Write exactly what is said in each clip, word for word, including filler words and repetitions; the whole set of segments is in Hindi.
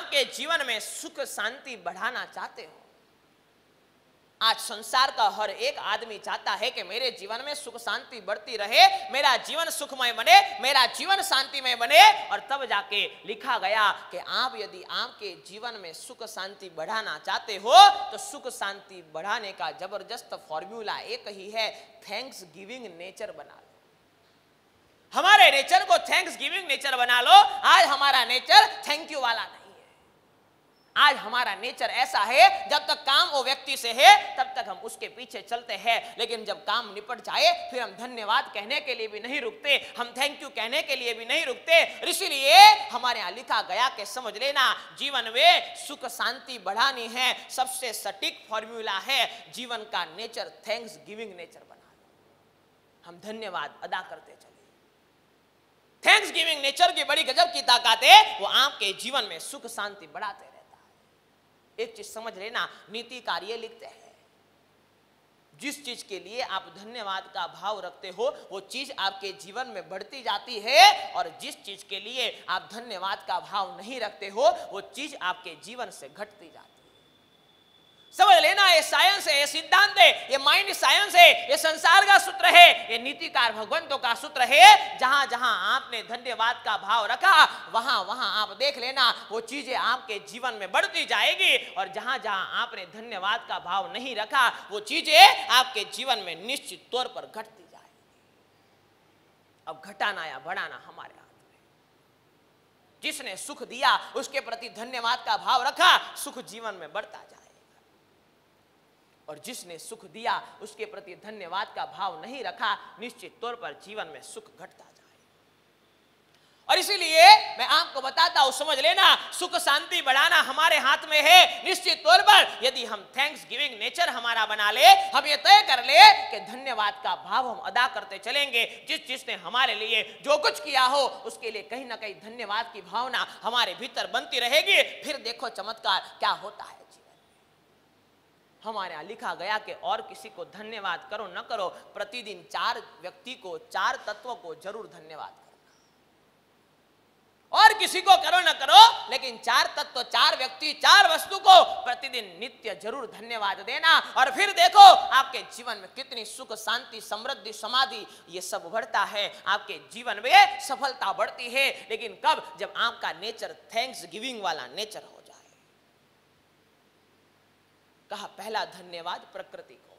आपके जीवन में सुख शांति बढ़ाना चाहते हो। आज संसार का हर एक आदमी चाहता है कि मेरे जीवन में सुख शांति बढ़ती रहे, मेरा जीवन सुखमय बने, मेरा जीवन शांतिमय बने। और तब जाके लिखा गया कि आप यदि आपके जीवन में सुख शांति बढ़ाना चाहते हो तो सुख शांति बढ़ाने का जबरदस्त फॉर्मूला एक ही है, थैंक्स गिविंग नेचर बना लो। हमारे नेचर को थैंक्स गिविंग नेचर बना लो। आज हमारा नेचर थैंक यू वाला नहीं है। आज हमारा नेचर ऐसा है, जब तक काम वो व्यक्ति से है तब तक हम उसके पीछे चलते हैं, लेकिन जब काम निपट जाए फिर हम धन्यवाद कहने के लिए भी नहीं रुकते, हम थैंक यू कहने के लिए भी नहीं रुकते। इसीलिए हमारे यहाँ लिखा गया कि समझ लेना, जीवन में सुख शांति बढ़ानी है, सबसे सटीक फॉर्मूला है जीवन का नेचर थैंक्स गिविंग नेचर बना लो। हम धन्यवाद अदा करते चले। थैंक्स गिविंग नेचर की बड़ी गजब की ताकत है, वो आपके जीवन में सुख शांति बढ़ाते रहता है। एक चीज समझ लेना, नीतिकार ये लिखते हैं, जिस चीज के लिए आप धन्यवाद का भाव रखते हो वो चीज आपके जीवन में बढ़ती जाती है, और जिस चीज के लिए आप धन्यवाद का भाव नहीं रखते हो वो चीज आपके जीवन से घटती जाती है। समझ लेना, ये साइंस है, ये सिद्धांत है, ये माइंड साइंस है, ये संसार का सूत्र है, ये नीतिकार भगवंतों का सूत्र है। जहां जहां आपने धन्यवाद का भाव रखा वहां वहां आप देख लेना वो चीजें आपके जीवन में बढ़ती जाएगी, और जहां जहां आपने धन्यवाद का भाव नहीं रखा वो चीजें आपके जीवन में निश्चित तौर पर घटती जाएगी। अब घटाना या बढ़ाना हमारे हाथ में। जिसने सुख दिया उसके प्रति धन्यवाद का भाव रखा, सुख जीवन में बढ़ता जाए, और जिसने सुख दिया उसके प्रति धन्यवाद का भाव नहीं रखा, निश्चित तौर पर जीवन में सुख घटता जाए। और इसीलिए मैं आपको बताता हूं, समझ लेना, सुख शांति बढ़ाना हमारे हाथ में है। निश्चित तौर पर यदि हम थैंक्स गिविंग नेचर हमारा बना ले, हम ये तय कर ले कि धन्यवाद का भाव हम अदा करते चलेंगे। जिस जिसने हमारे लिए जो कुछ किया हो उसके लिए कहीं ना कहीं धन्यवाद की भावना हमारे भीतर बनती रहेगी। फिर देखो चमत्कार क्या होता है। हमारे यहाँ लिखा गया कि और किसी को धन्यवाद करो न करो, प्रतिदिन चार व्यक्ति को, चार तत्वों को जरूर धन्यवाद करना। और किसी को करो न करो, लेकिन चार तत्व, चार व्यक्ति, चार वस्तु को प्रतिदिन नित्य जरूर धन्यवाद देना। और फिर देखो आपके जीवन में कितनी सुख शांति समृद्धि समाधि ये सब बढ़ता है, आपके जीवन में सफलता बढ़ती है। लेकिन कब? जब आपका नेचर थैंक्स गिविंग वाला नेचर हो। कहा पहला धन्यवाद प्रकृति को।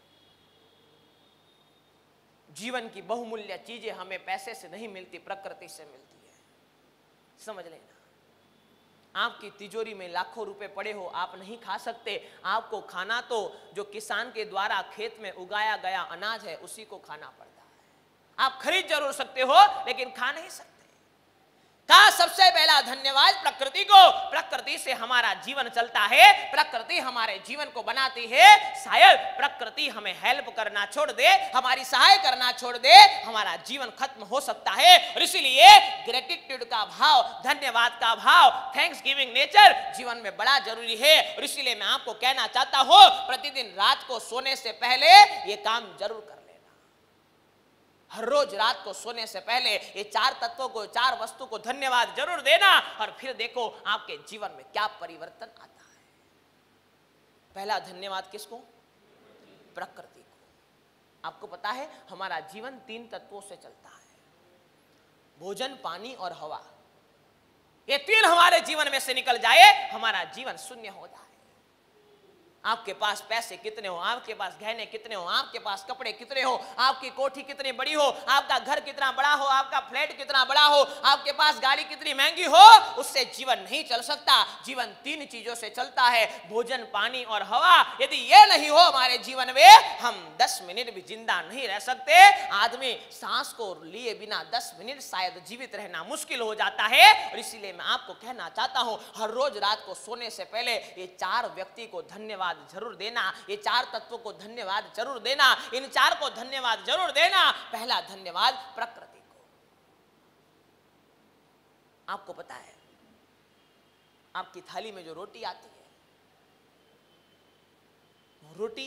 जीवन की बहुमूल्य चीजें हमें पैसे से नहीं मिलती, प्रकृति से मिलती है। समझ लेना, आपकी तिजोरी में लाखों रुपए पड़े हो, आप नहीं खा सकते। आपको खाना तो जो किसान के द्वारा खेत में उगाया गया अनाज है उसी को खाना पड़ता है। आप खरीद जरूर सकते हो लेकिन खा नहीं सकते। का सबसे पहला धन्यवाद प्रकृति को। प्रकृति से हमारा जीवन चलता है, प्रकृति हमारे जीवन को बनाती है। शायद प्रकृति हमें हेल्प करना छोड़ दे, हमारी सहाय करना छोड़ दे, हमारा जीवन खत्म हो सकता है। और इसीलिए ग्रेटिट्यूड का भाव, धन्यवाद का भाव, थैंक्स गिविंग नेचर जीवन में बड़ा जरूरी है। और इसीलिए मैं आपको कहना चाहता हूं, प्रतिदिन रात को सोने से पहले ये काम जरूर कर। हर रोज रात को सोने से पहले ये चार तत्वों को, चार वस्तु को धन्यवाद जरूर देना, और फिर देखो आपके जीवन में क्या परिवर्तन आता है। पहला धन्यवाद किसको? प्रकृति को। आपको पता है हमारा जीवन तीन तत्वों से चलता है, भोजन, पानी और हवा। ये तीन हमारे जीवन में से निकल जाए, हमारा जीवन शून्य हो जाए। आपके पास पैसे कितने हो, आपके पास गहने कितने हो, आपके पास कपड़े कितने हो, आपकी कोठी कितनी बड़ी हो, आपका घर कितना बड़ा हो, आपका फ्लैट कितना बड़ा हो, आपके पास गाड़ी कितनी महंगी हो, उससे जीवन नहीं चल सकता। जीवन तीन चीजों से चलता है, भोजन, पानी और हवा। यदि ये नहीं हो हमारे जीवन में, हम दस मिनट भी जिंदा नहीं रह सकते। आदमी सांस को लिए बिना दस मिनट शायद जीवित रहना मुश्किल हो जाता है। और इसीलिए मैं आपको कहना चाहता हूं, हर रोज रात को सोने से पहले ये चार व्यक्ति को धन्यवाद जरूर देना, ये चार तत्वों को धन्यवाद जरूर देना, इन चार को धन्यवाद जरूर देना। पहला धन्यवाद प्रकृति को। आपको पता है आपकी थाली में जो रोटी आती है, वो रोटी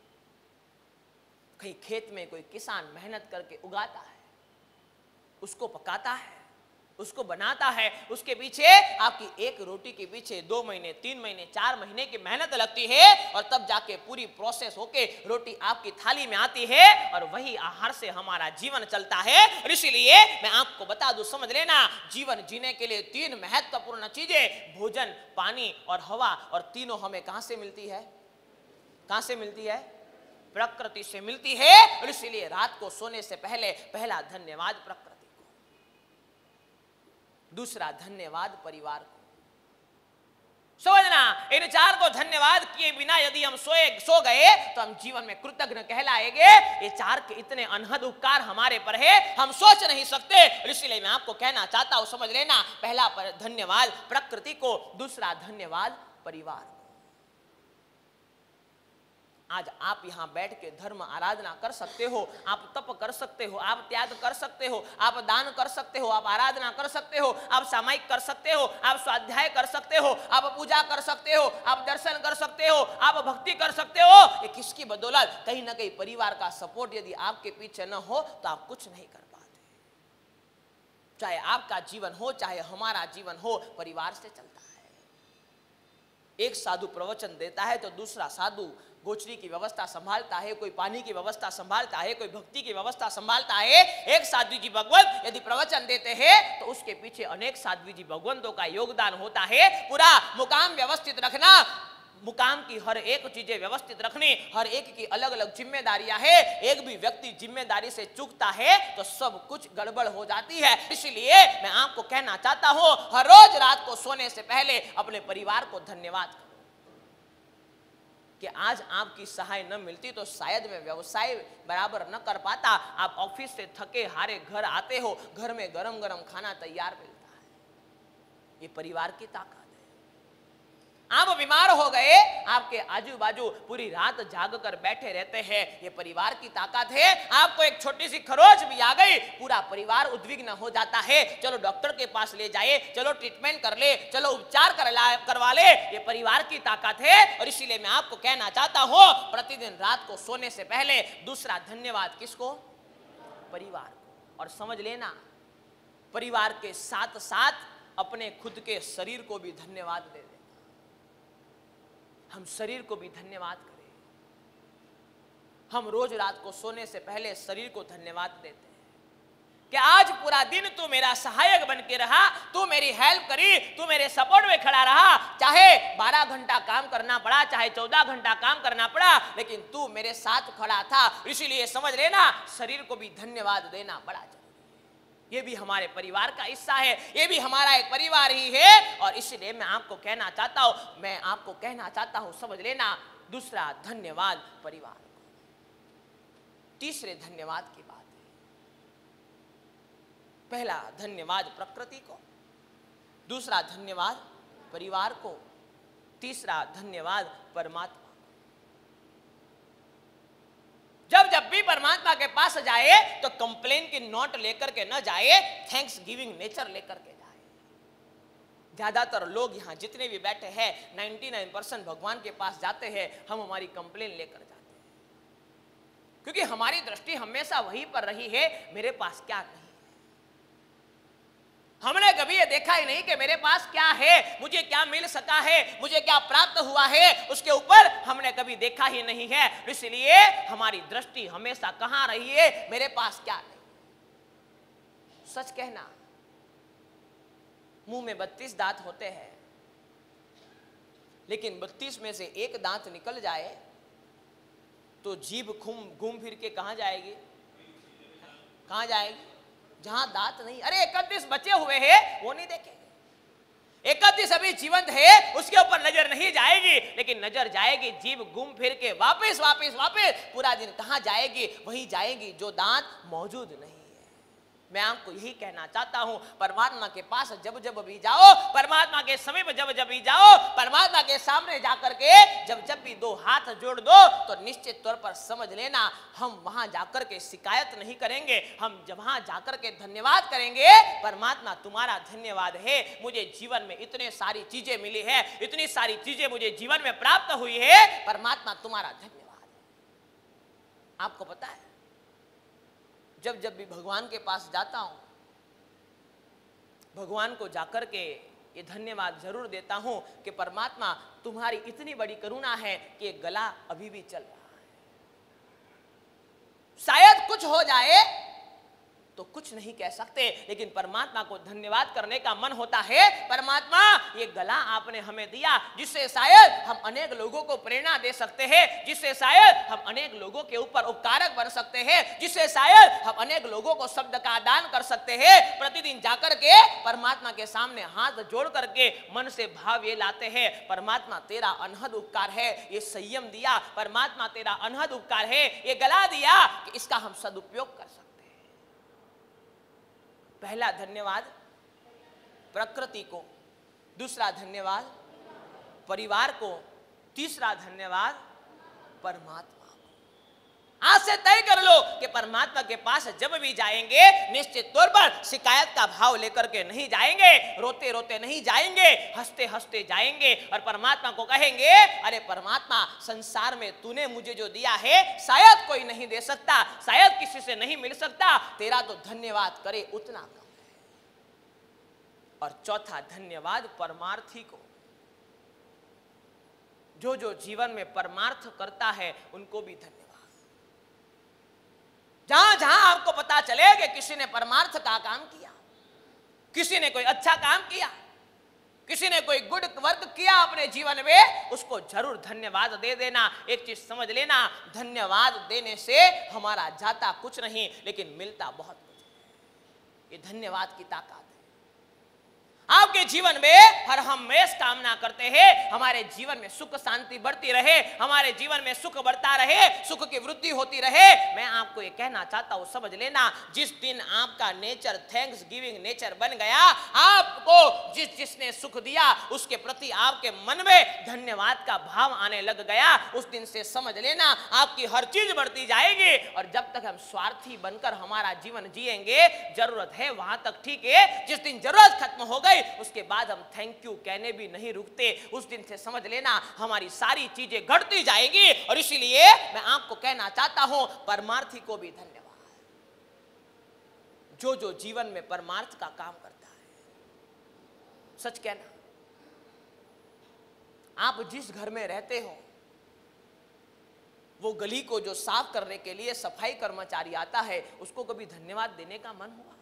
कहीं खेत में कोई किसान मेहनत करके उगाता है, उसको पकाता है, उसको बनाता है, उसके पीछे आपकी एक रोटी के पीछे दो महीने, तीन महीने, चार महीने की मेहनत लगती है और तब जाके पूरी प्रोसेस होके रोटी आपकी थाली में आती है और वही आहार से हमारा जीवन चलता है। और इसीलिए मैं आपको बता दूं, समझ लेना, जीवन जीने के लिए तीन महत्वपूर्ण चीजें, भोजन, पानी और हवा, और तीनों हमें कहां से मिलती है? कहां से मिलती है? प्रकृति से मिलती है। और इसीलिए रात को सोने से पहले पहला धन्यवाद प्रकृति को, दूसरा धन्यवाद परिवार को। समझना, इन चार को धन्यवाद किए बिना यदि हम सोए सो गए तो हम जीवन में कृतज्ञ कहलाएंगे। ये चार के इतने अनहद उपकार हमारे पर है, हम सोच नहीं सकते। इसलिए मैं आपको कहना चाहता हूं, समझ लेना, पहला पर धन्यवाद प्रकृति को, दूसरा धन्यवाद परिवार को। आज आप यहां बैठ के धर्म आराधना कर सकते हो, आप तप कर सकते हो, आप त्याग कर सकते हो, आप दान कर सकते हो, आप आराधना कर सकते हो, आप सामायिक कर सकते हो, आप स्वाध्याय कर सकते हो, आप पूजा कर सकते हो, आप दर्शन कर सकते हो, आप भक्ति कर सकते हो। ये किसकी बदौलत? कहीं ना कहीं परिवार का सपोर्ट यदि आपके पीछे न हो तो आप कुछ नहीं कर पाते। चाहे आपका जीवन हो, चाहे हमारा जीवन हो, परिवार से चलता है। एक साधु प्रवचन देता है तो दूसरा साधु गोचरी की व्यवस्था संभालता है, कोई पानी की व्यवस्था संभालता है, कोई भक्ति की व्यवस्था संभालता है। एक साधु जी भगवंत यदि प्रवचन देते हैं तो उसके पीछे अनेक साधु जी भगवंतों का योगदान होता है। पूरा मुकाम व्यवस्थित रखना, मुकाम की हर एक चीजें व्यवस्थित रखनी, हर एक की अलग अलग जिम्मेदारियां है। एक भी व्यक्ति जिम्मेदारी से चूकता है तो सब कुछ गड़बड़ हो जाती है। इसलिए मैं आपको कहना चाहता हूं, हर रोज रात को सोने से पहले अपने परिवार को धन्यवाद करो कि आज आपकी सहाय न मिलती तो शायद मैं व्यवसाय बराबर न कर पाता। आप ऑफिस से थके हारे घर आते हो, घर में गरम गरम खाना तैयार मिलता है। ये परिवार की ताकत है। आप बीमार हो गए, आपके आजू बाजू पूरी रात जाग कर बैठे रहते हैं, ये परिवार की ताकत है। आपको एक छोटी सी खरोच भी आ गई, पूरा परिवार उद्विग्न हो जाता है, चलो डॉक्टर के पास ले जाए, चलो ट्रीटमेंट कर ले, चलो उपचार करवा ले, ये परिवार की ताकत है। और इसीलिए मैं आपको कहना चाहता हूं, प्रतिदिन रात को सोने से पहले दूसरा धन्यवाद किसको? परिवार को। और समझ लेना, परिवार के साथ साथ अपने खुद के शरीर को भी धन्यवाद दे दें। हम शरीर को भी धन्यवाद करें। हम रोज रात को सोने से पहले शरीर को धन्यवाद देते हैं कि आज पूरा दिन तू मेरा सहायक बन के रहा, तू मेरी हेल्प करी, तू मेरे सपोर्ट में खड़ा रहा। चाहे बारह घंटा काम करना पड़ा, चाहे चौदह घंटा काम करना पड़ा, लेकिन तू मेरे साथ खड़ा था। इसीलिए समझ लेना, शरीर को भी धन्यवाद देना बड़ा जरूरी है। ये भी हमारे परिवार का हिस्सा है, ये भी हमारा एक परिवार ही है। और इसलिए मैं आपको कहना चाहता हूं, मैं आपको कहना चाहता हूं, समझ लेना, दूसरा धन्यवाद परिवार को। तीसरे धन्यवाद की बात है। पहला धन्यवाद प्रकृति को, दूसरा धन्यवाद परिवार को, तीसरा धन्यवाद परमात्मा। जब जब भी परमात्मा के पास जाए तो कंप्लेन की नोट लेकर के न जाए, थैंक्स गिविंग नेचर लेकर के जाए। ज्यादातर लोग यहां जितने भी बैठे हैं, निन्यानवे परसेंट भगवान के पास जाते हैं, हम हमारी कंप्लेन लेकर जाते हैं, क्योंकि हमारी दृष्टि हमेशा वहीं पर रही है, मेरे पास क्या नहीं। हमने कभी ये देखा ही नहीं कि मेरे पास क्या है, मुझे क्या मिल सका है, मुझे क्या प्राप्त हुआ है, उसके ऊपर हमने कभी देखा ही नहीं है। इसलिए हमारी दृष्टि हमेशा कहां रही है? मेरे पास क्या नहीं। सच कहना, मुंह में बत्तीस दांत होते हैं, लेकिन बत्तीस में से एक दांत निकल जाए तो जीभ घूम घूम फिर के कहां जाएगी? कहां जाएगी? जहां दांत नहीं। अरे इकतीस बचे हुए हैं, वो नहीं देखेंगे। इकतीस अभी जीवंत है, उसके ऊपर नजर नहीं जाएगी, लेकिन नजर जाएगी जीभ घूम फिर के वापस वापस वापस। पूरा दिन कहां जाएगी? वहीं जाएगी जो दांत मौजूद नहीं है। मैं आपको यही कहना चाहता हूं, परमात्मा के पास जब जब भी जाओ, परमात्मा के समीप जब जब भी जाओ, परमात्मा के सामने जाकर के जब जब भी दो हाथ जोड़ दो तो निश्चित तौर पर समझ लेना, हम वहां जाकर के शिकायत नहीं करेंगे, हम वहां जाकर के धन्यवाद करेंगे। परमात्मा तुम्हारा धन्यवाद है, मुझे जीवन में इतने सारी चीजें मिली है, इतनी सारी चीजें मुझे जीवन में प्राप्त हुई है, परमात्मा तुम्हारा धन्यवाद है। आपको पता है, जब जब भी भगवान के पास जाता हूं भगवान को जाकर के ये धन्यवाद जरूर देता हूं कि परमात्मा तुम्हारी इतनी बड़ी करुणा है कि ये गला अभी भी चल रहा है। शायद कुछ हो जाए तो कुछ नहीं कह सकते, लेकिन परमात्मा को धन्यवाद करने का मन होता है। परमात्मा, ये गला आपने हमें दिया जिससे शायद हम अनेक लोगों को प्रेरणा दे सकते हैं, जिससे शायद हम अनेक लोगों के ऊपर उपकारक बन सकते हैं, जिससे शायद हम अनेक लोगों को शब्द का दान कर सकते हैं। प्रतिदिन जाकर के परमात्मा के सामने हाथ जोड़ करके मन से भाव ये लाते हैं, परमात्मा तेरा अनहद उपकार है, ये संयम दिया, परमात्मा तेरा अनहद उपकार है, ये गला दिया कि इसका हम सदुपयोग कर सकते। पहला धन्यवाद प्रकृति को, दूसरा धन्यवाद परिवार को, तीसरा धन्यवाद परमात्मा को। आज से तय कर लो कि परमात्मा के पास जब भी जाएंगे निश्चित तौर पर शिकायत का भाव लेकर के नहीं जाएंगे, रोते रोते नहीं जाएंगे, हंसते हंसते जाएंगे और परमात्मा को कहेंगे, अरे परमात्मा, संसार में तूने मुझे जो दिया है शायद कोई नहीं दे सकता, शायद किसी से नहीं मिल सकता, तेरा तो धन्यवाद करे उतना कम है। और चौथा धन्यवाद परमार्थी को। जो जो जीवन में परमार्थ करता है उनको भी धन्यवाद। जहां जहां आपको पता चले कि किसी ने परमार्थ का काम किया, किसी ने कोई अच्छा काम किया, किसी ने कोई गुड वर्क किया अपने जीवन में, उसको जरूर धन्यवाद दे देना। एक चीज समझ लेना, धन्यवाद देने से हमारा जाता कुछ नहीं लेकिन मिलता बहुत कुछ। ये धन्यवाद की ताकत है। आपके जीवन में हर हमेश कामना करते हैं हमारे जीवन में सुख शांति बढ़ती रहे, हमारे जीवन में सुख बढ़ता रहे, सुख की वृद्धि होती रहे। मैं आपको ये कहना चाहता हूं, समझ लेना, जिस दिन आपका नेचर थैंक्स गिविंग नेचर बन गया, आपको जिस जिसने सुख दिया उसके प्रति आपके मन में धन्यवाद का भाव आने लग गया, उस दिन से समझ लेना आपकी हर चीज बढ़ती जाएगी। और जब तक हम स्वार्थी बनकर हमारा जीवन जिएंगे, जरूरत है वहां तक ठीक है, जिस दिन जरूरत खत्म हो गई उसके बाद हम थैंक यू कहने भी नहीं रुकते, उस दिन से समझ लेना हमारी सारी चीजें घटती जाएंगी। और इसीलिए मैं आपको कहना चाहता हूं, परमार्थी को भी धन्यवाद, जो जो जीवन में परमार्थ का काम करता है। सच कहना, आप जिस घर में रहते हो वो गली को जो साफ करने के लिए सफाई कर्मचारी आता है, उसको कभी धन्यवाद देने का मन हुआ?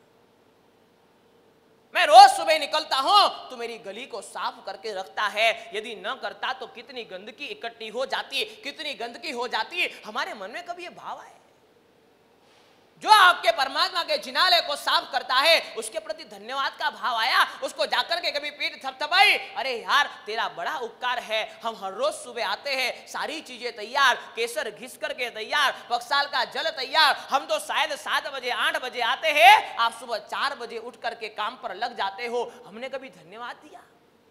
मैं रोज सुबह निकलता हूं तो मेरी गली को साफ करके रखता है, यदि न करता तो कितनी गंदगी इकट्ठी हो जाती, कितनी गंदगी हो जाती। हमारे मन में कभी ये भाव आए? जो आपके परमात्मा के जिनाले को साफ करता है उसके प्रति धन्यवाद का भाव आया? उसको जाकर के कभी पीठ थपथपाई, अरे यार तेरा बड़ा उपकार है, हम हर रोज सुबह आते हैं, सारी चीजें तैयार, केसर घिस करके तैयार, बक्साल का जल तैयार, हम तो शायद सात बजे आठ बजे आते हैं, आप सुबह चार बजे उठ करके काम पर लग जाते हो, हमने कभी धन्यवाद दिया?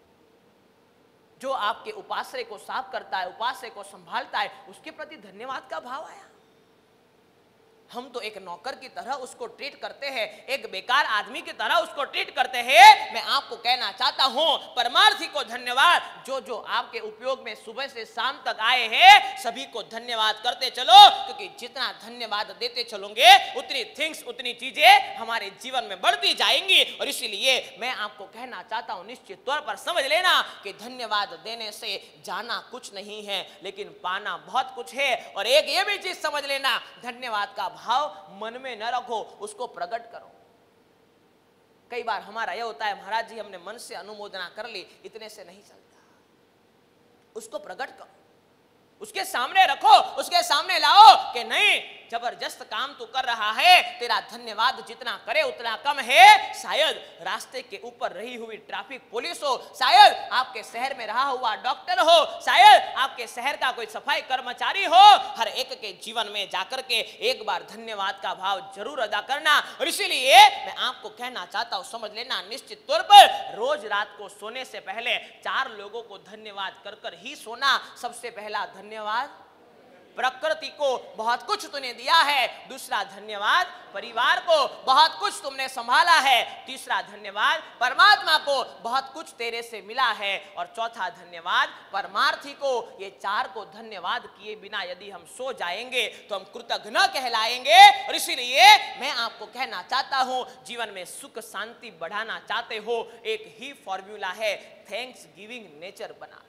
जो आपके उपाश्रय को साफ करता है, उपाश्रय को संभालता है, उसके प्रति धन्यवाद का भाव आया? हम तो एक नौकर की तरह उसको ट्रीट करते हैं, एक बेकार आदमी की तरह उसको ट्रीट करते हैं। मैं आपको कहना चाहता हूं, परमार्थी को धन्यवाद, जो जो आपके उपयोग में सुबह से शाम तक आए हैं सभी को धन्यवाद करते चलो, क्योंकि जितना धन्यवाद देते चलोगे उतनी थिंग्स, उतनी चीजें हमारे जीवन में बढ़ती जाएंगी। और इसीलिए मैं आपको कहना चाहता हूं, निश्चित तौर पर समझ लेना कि धन्यवाद देने से जाना कुछ नहीं है लेकिन पाना बहुत कुछ है। और एक ये भी चीज समझ लेना, धन्यवाद का भाव मन में न रखो, उसको प्रकट करो। कई बार हमारा यह होता है, महाराज जी हमने मन से अनुमोदना कर ली, इतने से नहीं चलता, उसको प्रकट करो, उसके सामने रखो, उसके सामने लाओ कि नहीं जबरदस्त काम तू कर रहा है, तेरा धन्यवाद जितना करे उतना कम है। शायद रास्ते के ऊपर रही हुई ट्रैफिक पुलिस हो, शायद आपके शहर में रहा हुआ डॉक्टर हो, शायद आपके शहर का कोई सफाई कर्मचारी हो, हर एक के जीवन में जाकर के एक बार धन्यवाद का भाव जरूर अदा करना। और इसीलिए मैं आपको कहना चाहता हूं, समझ लेना, निश्चित तौर पर रोज रात को सोने से पहले चार लोगों को धन्यवाद कर कर ही सोना। सबसे पहला धन्यवाद प्रकृति को बहुत कुछ तूने दिया है। दूसरा धन्यवाद परिवार को, बहुत कुछ तुमने संभाला है। तीसरा धन्यवाद परमात्मा को, बहुत कुछ तेरे से मिला है। और चौथा धन्यवाद परमार्थी को। ये चार को धन्यवाद किए बिना यदि हम सो जाएंगे तो हम कृतज्ञ न कहलाएंगे। और इसीलिए मैं आपको कहना चाहता हूं, जीवन में सुख शांति बढ़ाना चाहते हो, एक ही फॉर्मूला है, थैंक्स गिविंग नेचर बना।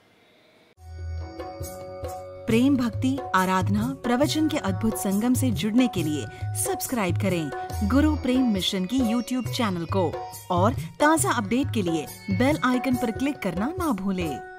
प्रेम भक्ति आराधना प्रवचन के अद्भुत संगम से जुड़ने के लिए सब्सक्राइब करें गुरु प्रेम मिशन की यूट्यूब चैनल को और ताज़ा अपडेट के लिए बेल आइकन पर क्लिक करना ना भूलें।